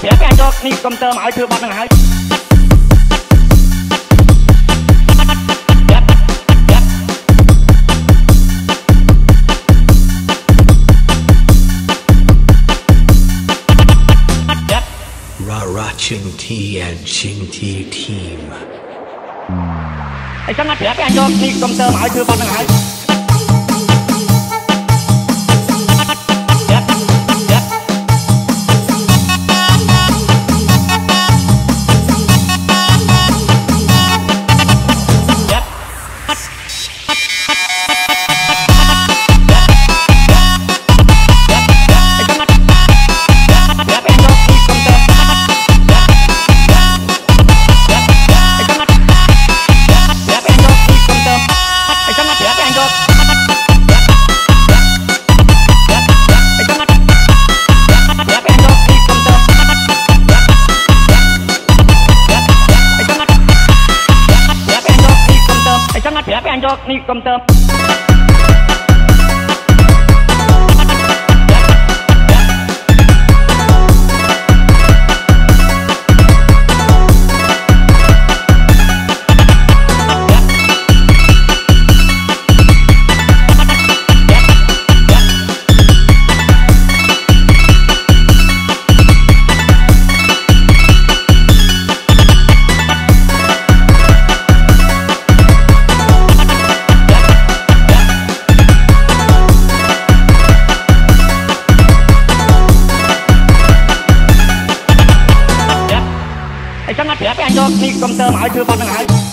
Bẻ cái cho ni cầm tơ mãi thưa bạn đừng hãy Ra Ching T and Ching T team. Hãy sáng ngắt bẻ cái cho ni cầm tơ mãi thưa bạn đừng hãy bẻ cái cho ni cầm tơ sáng ngắt bẻ cái cho ni cầm tơ mãi thưa bạn đừng hãy